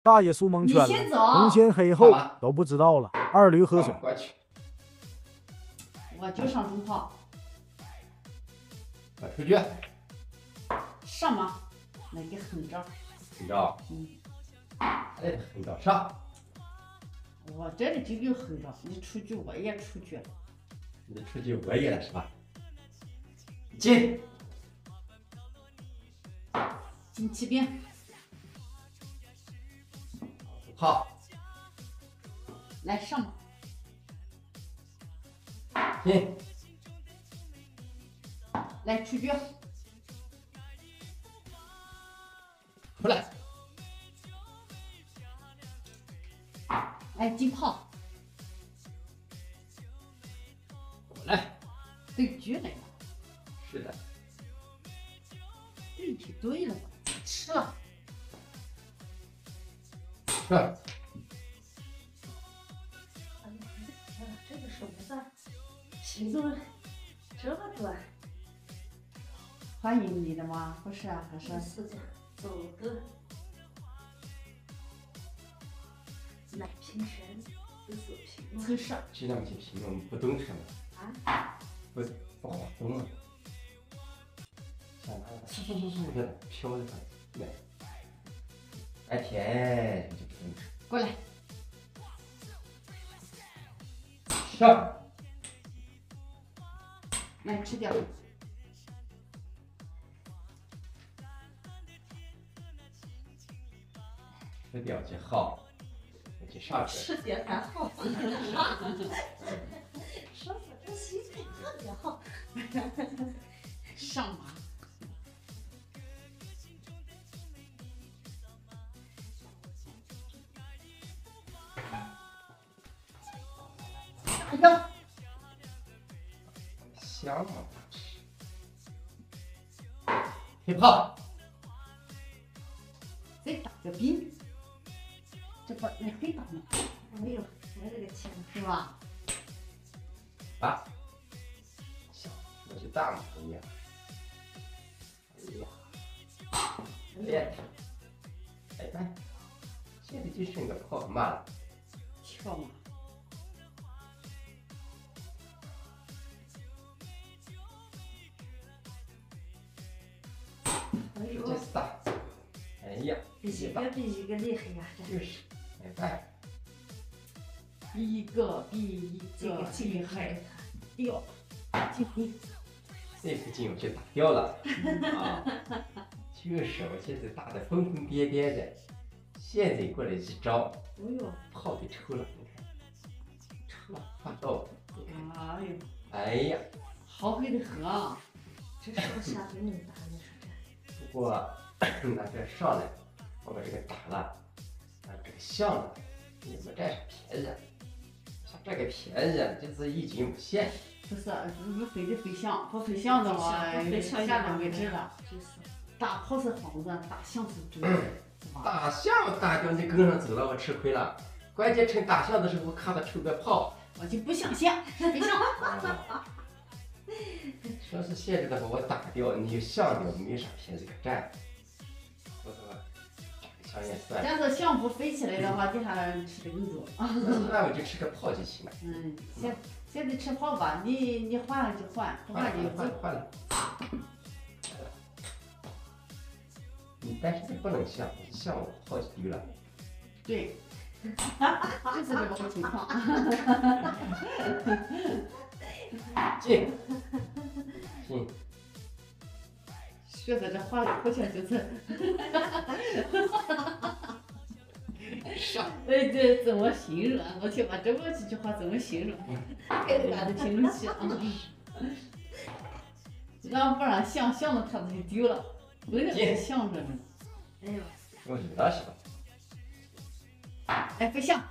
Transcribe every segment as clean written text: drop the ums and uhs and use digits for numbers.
大爷苏蒙圈了，红先黑后都不知道了。二驴喝水。 我就上中炮。 我出去。 上吗？那给横着。 横着。哎，横着上。 我这里就有横着，你出局我也出局。 你出局我也了是吧？进。 进骑兵。 好。 来上吧。 进。 来出局。 出来。 来进炮。 过来。 对局来了。 是的。 对局对了吧？吃了。 是。 这个手子行动这么短。 欢迎你的吗？不是啊，还是是的，走的。奶平权不走平吗？ 测试。 这两天平我们不动车吗？ 啊？ 不滑动了。嗖嗖嗖嗖的飘着来。哎天，你就不动车。 过来。 上。 来吃掉。 吃掉就好，我去上去。 吃点还好。说说这心情特别好。 上吧。 哎呀！ 香吗？黑炮。 再打个兵。这不你会打吗？ 哎呦，我的个天， 是吧？ 啊！行，我去大马一样。哎呀！哎，现在就剩个炮慢了。 跳嘛。 哎呦， 这仨，哎呀， 比一个比一个厉害呀！ 就是，没办法。 一个比一个厉害。掉。进兵。 这次进我去打掉了。啊！就是我现在打得疯疯癫癫的，现在过来一招， 哎呦， 炮给抽了，你看，抽了，发到。 哎呦， 哎呀， 好会的很啊！ 这是不下给你打，你说这？ 不过那这上来，我把这个打了，这个象呢也没占啥便宜，像这个便宜就是一斤5线。 不是，不非得飞象，不飞象的话，下两位置了。 就是。 打炮是幌子，打象是锥子，是吧？ 打象打掉你跟上走了，我吃亏了。关键趁打象的时候，我看他抽个炮， 我就不想象，飞象。 说是现在的把我打掉，你象掉没啥便宜可占。我说打个象也算。 但是象不飞起来的话，底下吃的更多。 那我就吃个炮就行了。 现在吃炮吧，你换了就换，不换就换了。但是你不能像我炮就丢了。 对，就是这个情况。 进。 学的这话好像就是上。 这怎么形容啊？我去把这么几句话怎么形容？给大家评论区啊！让不然象的他就丢了。为了这象着呢。 哎呦， 我赢了是吧？ 哎，飞象。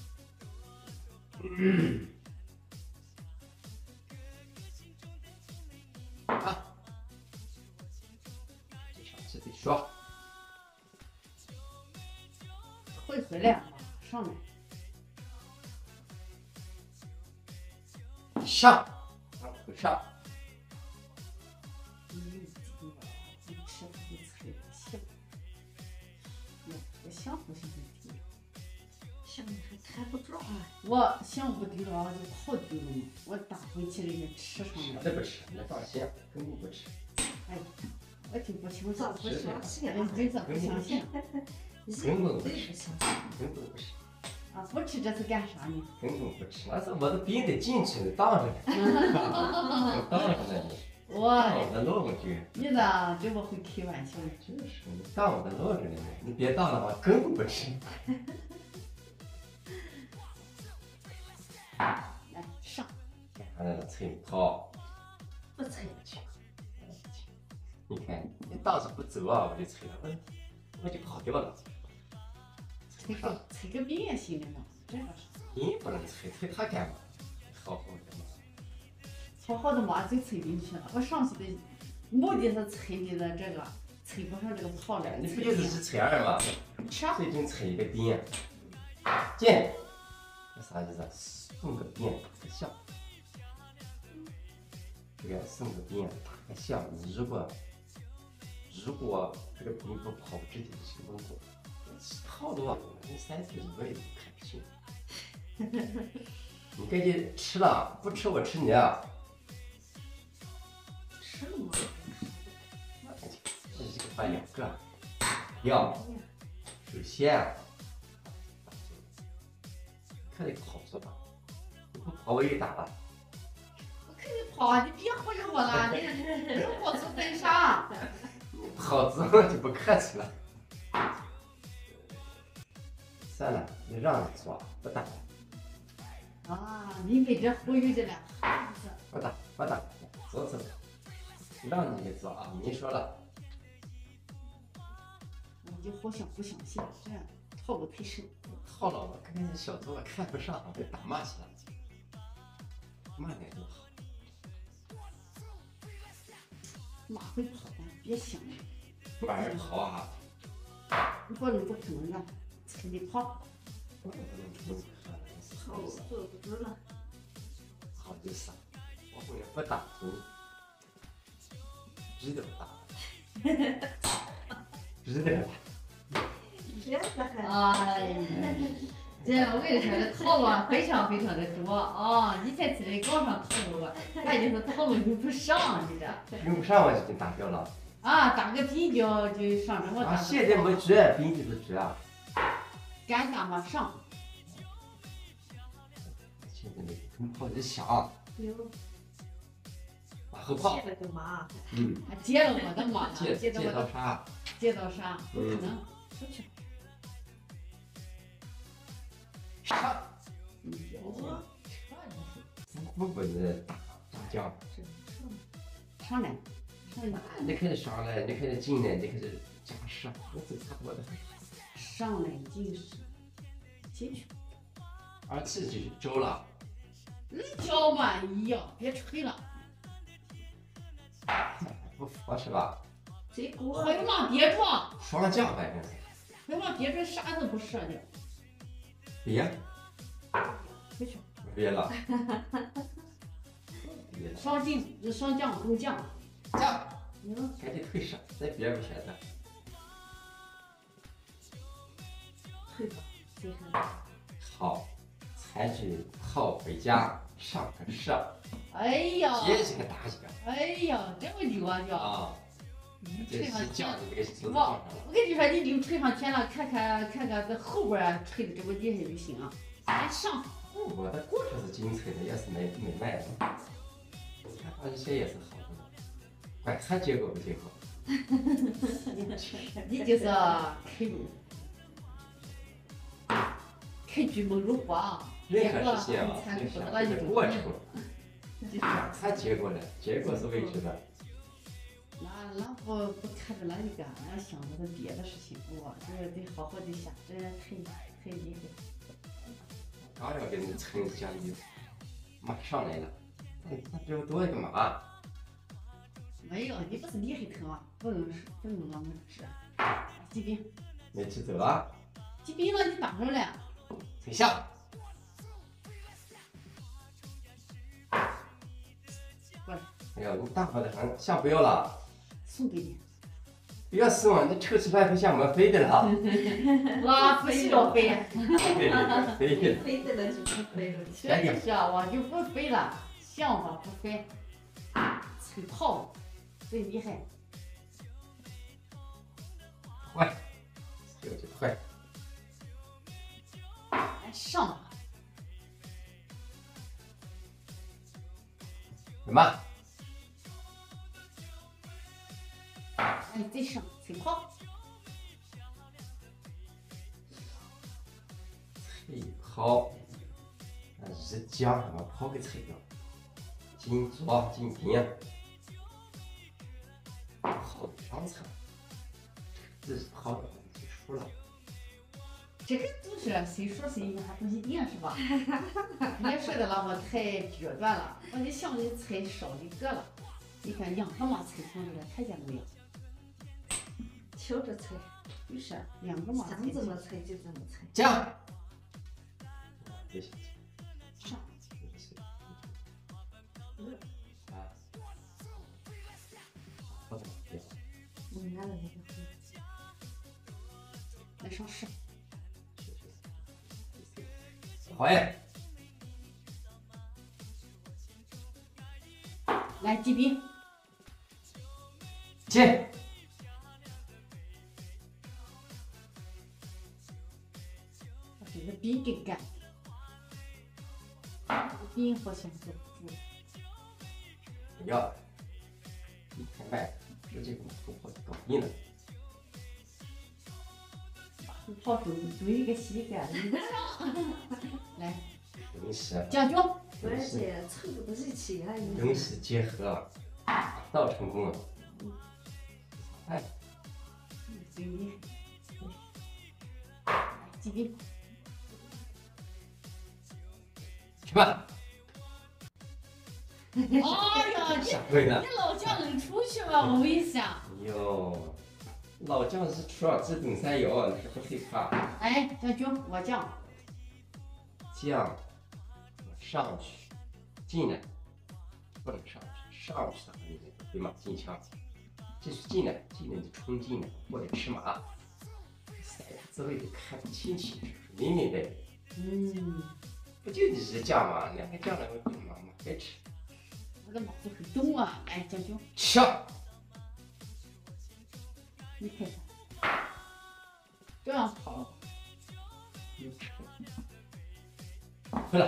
啊！这场棋得说。 会回来啊！上来。 上。上。 吃不菜不香，不香不行。 想你还猜不着啊！ 我想不对了，就跑丢了嘛。我打回去人家吃上了。 那不吃，那放心，根本不吃。 哎，我就不相信， 咋不相信啊？ 真是不相信。 根本不吃， 相信。 根本不吃。 啊，不吃这是干啥呢？ 根本不吃，那是我的病得进去当着呢，当着呢你。 我我的落过去。 你咋这么会开玩笑？ 就是你当我的落着呢，你别当了吧，根本不吃。 来上。 看那个吹跑， 不猜去。你看，你当时不走啊，我就吹了，我就跑掉了。 吹个遍行的嘛，这个是。 你不能吹，吹他干嘛？好好的嘛。 好好的嘛就吹进去了。我上去的目的是吹你的这个，吹不上这个泡来。 你不就是吹二吗？ 吃。 最近吹一个遍，见，那啥意思？送个遍打个响。这个送个遍打个响，你如果这个兵不跑，直接就行动过。套路啊，你3句我也不看不清。你赶紧吃了，不吃我吃你啊！ 吃了吗？ 这一个换2个，要首先看你跑是吧？你不跑我也打了。 我看你跑啊，你别忽悠我了，你我是真啥？ 跑之后就不客气了。算了，你让你做，不打了。 啊，你没这忽悠的了。 不打，走。让你做啊，你说了。 我就好像不相信，这样套路太深。 套了我，看见小子我看不上，我就打骂起来。慢点就好。 马会跑的，别想了。 晚上跑啊！ 我那不可能啊，吹的跑。 我也不能好，坐不住了。 好意思，我回来不打你，知道打，知道打。 哎呀，这我跟你说，这套路啊非常非常的多啊！你才在搞上套路了，那就是套路用不上，你这。 用不上我就给打掉了。 啊，打个比较就上这么打。 现在没局，比就是局啊。 尴尬嘛上。 现在你跟跑就响。往后跑。 接了个马。 接了我的马呢？ 接到啥？ 接到啥？不可能，出去。 上。不是打架。 上来。 你开始上来，你开始进来，你开始加时，我走差不多的。 上来进是进去。 自己周了。 你叫嘛一样，别吹了。 不服是吧？ 这锅。 回往别撞。 双降反正是。 回往别撞，啥都不说的。 别。 回去。 别了。 上进上降都降。 降。赶紧退上，再别不选择。 退吧，最后。 好，采取套回家，上个射。 哎呀！ 接几个打几个。 哎呀，这么牛啊就！ 啊！ 吹上去了。 我跟你说，你就吹上天了，看看这后边吹的这么厉害就行了。来上。 我的过程是精彩的，也是没卖的。看这些也是好的。管他结果不结果。 你就是开局猛如虎， 任何事情啊，就是个过程。他结果了，结果是未知的。 那不看着那一个，那想的是别的事情。哇，这得好好的想，这太厉害。 刚要给你称奖励，马上来了，那就多一个马。 没有，你不是厉害疼啊，不能那么治。疾病。 没吃走了。 疾病了，你打上来。 退下。 过来。 哎呦，你大方的很，下不要了。 送给你。 别送，那臭吃饭会像没飞的了。 那不需要飞， 飞的。 飞的了就不飞了。 确实是，我就不飞了，想法不飞，吹泡最厉害。 坏，这个就坏。 来上吧。 什么？ 哎，再上吹泡。 吹泡，那日将把泡给吹掉。金左金平，泡上层，这是泡的结束了。 这个就是谁说谁还不一定是吧？人家说的了，我太决断了，我就想着才少一个了。你看两个嘛才成这个，看见没有？ 挑着猜， 就是两个嘛。 想怎么猜就怎么猜。 将，别想上。 啊，好的，别。 我拿了那个来上市。 好耶！ 来击兵。 进。 把这个兵给干。兵好像坐不住。 不要，一开麦，直接给我突破搞定了。 跑出一个膝盖，你不上。来， 东西， 将军。 关键凑不到一起啊！ 东西结合，打到成功了。哎， 最厉害。击兵。 去吧。 哎呀，你老将能出去吗？我问一下。 哟，老将是出尔自顶三摇，那是不害怕。 哎，将军，我将。 将，我上去，进来，不能上去，上去的话你得回马进枪。这是进来，进来就冲进来，或者吃马。三个滋味得看得清清楚楚，明明白白。不就你是将吗？两个将来会变马吗？别吃。 我的脑子很动啊！哎，将军， 上。 你看看，这样跑， 有车。回来。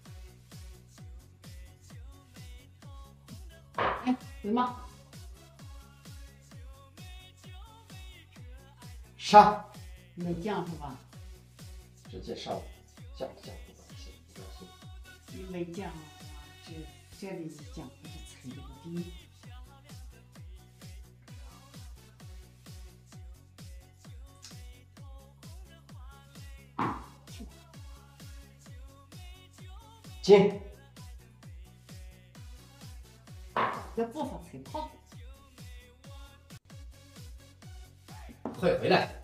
哎，回马。 上。 没将是吧？ 直接上，将不关系，不关系。 你没将啊，这里一将不是踩这个兵。 进。 这步伐吹泡。 快回来。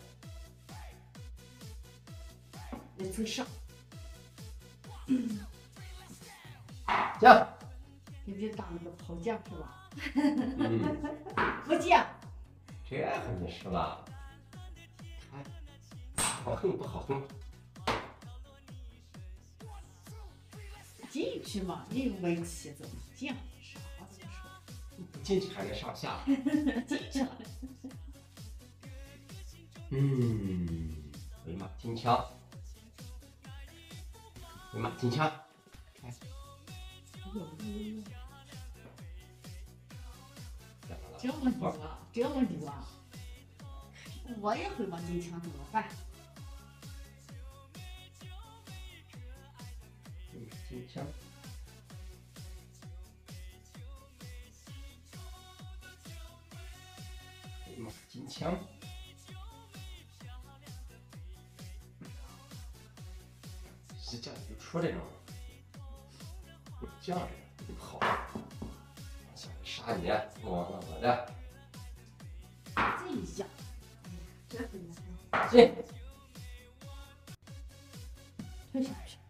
来从上。 将。 给你打了个炮将是吧？ 嗯。 不将。 这还没事吧？看，好横不好横。 进去嘛，你有围棋怎么将？啥怎么说？ 不进去还能上下。 进去了。 回马进枪。回马进枪。 这么牛啊！这么牛啊！我也回马进枪怎么办？ 进枪。回马进枪。是这样就出来了。这样子就跑，想杀你，忘了我的。 这一下， 这很难。 进。 推下去。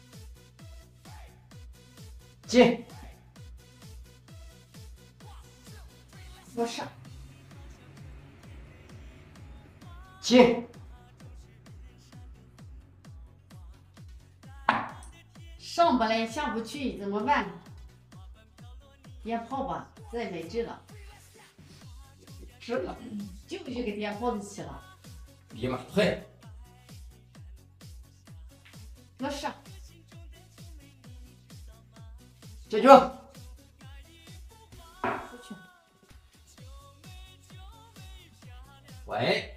进。 我上。 进。 上不来下不去怎么办？点炮吧，再没治了， 治了， 就给点炮子去了。 立马退。 我上， 解决。 出去。 喂，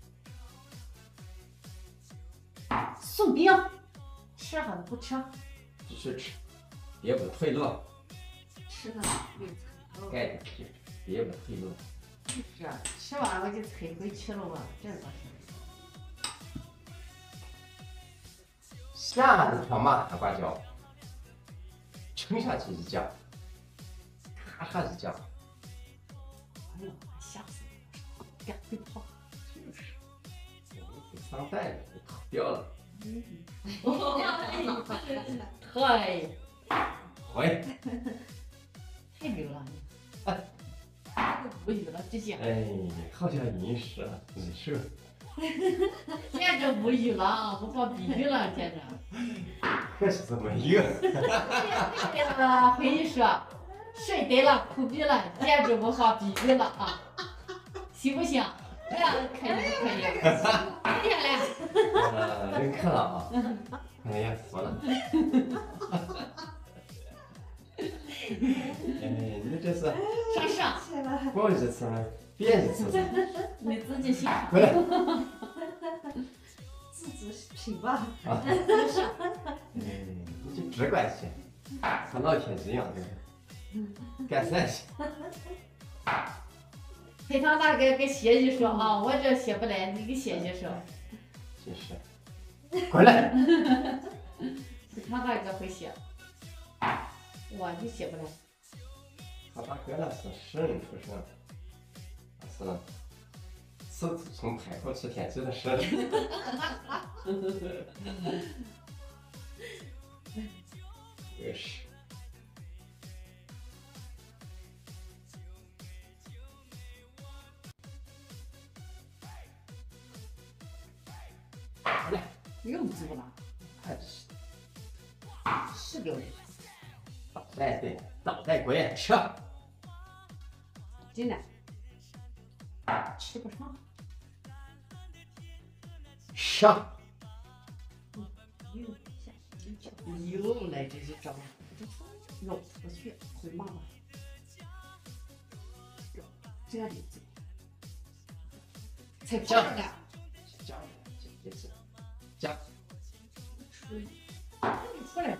送兵，吃还是不吃？ 继续吃，别不退路。 吃了没菜。 该点就别不退路。 是，吃完我就退回去了吧，这个是。 下子他妈大瓜椒，撑下去一架，咔嚓一架。 哎呦，吓死我了！赶快跑。 就是，给上袋了，给逃掉了。 太回。 太牛了！无语了，直接。 哎，好像饮食你是。 简直无语了，不放比喻了，简直。 可是这么一个。 回忆说，睡对了，苦逼了，简直无法比喻了啊！行不行？哎呀，可以不可以？厉害了！ 认可了啊！哎呀，服了。哎，你这是上， 我一次，别一次。 你自己想。 回来。 自己品吧。 啊。你就直管些，和老天一样的，干啥去？ 陪堂大哥跟谢姐说啊，我这写不来，你给谢姐说。 就是。滚来。 陪堂大哥会写，我就写不来。 他大哥那是诗人出身，是从海口吃天津的诗人。也是。来， 又足了， 还是是丢人。 倒带对，倒带滚，吃。 真的，吃不上。 上。 又来这一招，绕出去回妈妈。这里走，才这个。 加也是加。 出来了。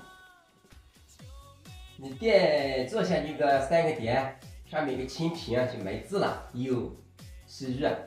你点坐下那个3个点，上面一个蜻蜓就没字了，有是日。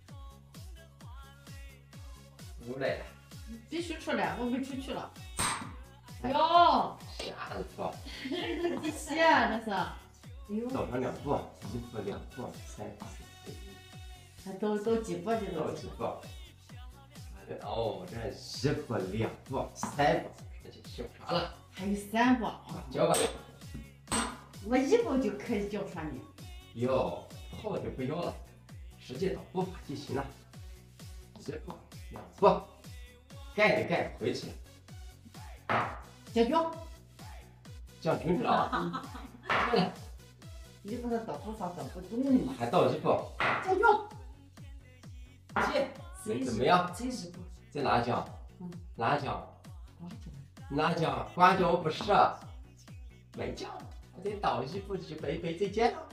出来了。 必须出来，我没出去了。哟， 吓得慌。 第七啊，这是。 走上2步，1步2步3步4步。 还都几步这都。 到几步？哦，这1步2步3步，这就小船了。 还有3步。 交吧。 我1步就可以交船你。 哟，炮就不要了，直接到步伐就行了。1步2步，盖就盖回去。 将军。 将军知道吗？过来。 你不是到步伐走不动的吗？ 还倒1步。 将军。 进。怎么样？ 这是不。 在哪讲？哪讲？哪讲？瓜椒不是，没讲，我得倒1步就背再见了。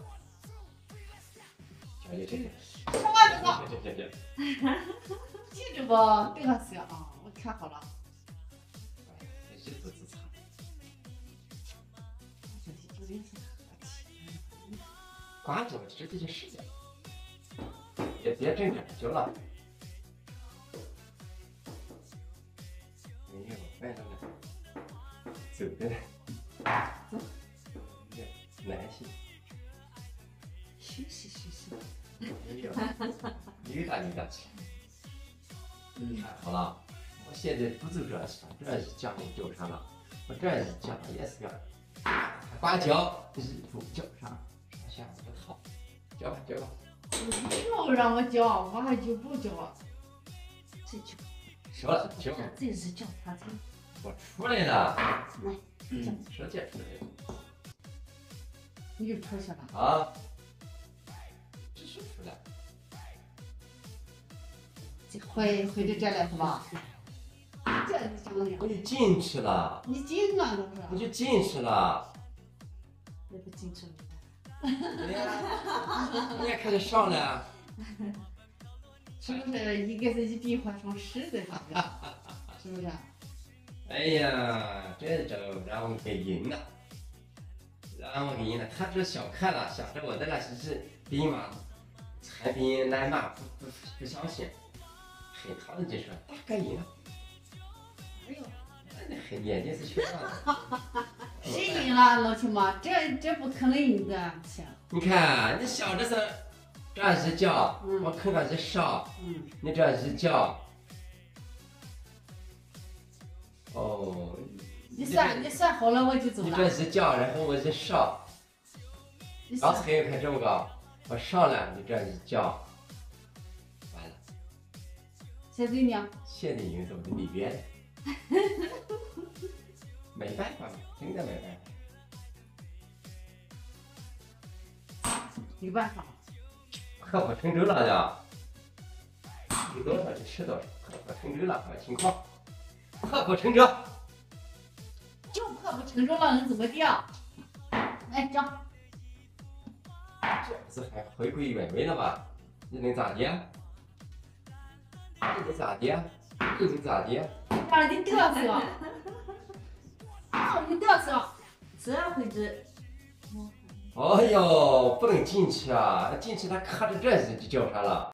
行， 什么这个？ 行。 记着吧，这个是啊，我看好了。 1步之差。瓜椒直接就试掉，别正着就了。没有，慢着呢，走的呢。男性。 休息。 没有，溜达去。看好了，我现在不走这是，这是讲的交上了，我这是讲的也是个瓜椒1步交上，下不套，交吧。 又让我交，我还就不交。 这就说了，行， 这是叫他听。 我出来了， 来， 手机出来了你就出去了。 啊，这是出来。 回到这来是吧？这你讲的呀？ 我就进去了， 你进啊都是。 我就进去了。 也不进去了。 你也开始上了。 是不是一个是一笔换成10的，是不是？ 哎呀，这招让我给赢了，让我给赢了。他这小看了，想着我的那是兵马残兵来骂，不相信。黑桃子就说大概赢了。 哎呦， 那眼睛是雪亮的。 谁赢了，老亲妈？这不可能赢的，亲。 你看，你小的时候这是叫，我看看是上，你这是叫。哦， 你算好了我就走了。 你这是叫，然后我是上。刚才又看这么高，我上了，你这是叫。完了。 现在呢？ 现在已经走到里边了。没办法，真的没办法。 没办法。 破釜沉舟了的，有多少就吃多少，破釜沉舟了，什么情况？破釜沉舟， 就破釜沉舟了，能怎么地啊？来，走。 这不是还回归原位了吗？你能咋的？你能咋的？你能咋的？ 让你嘚瑟，让你嘚瑟， 这回子。 哎呦，不能进去啊！进去他看着这就叫上了。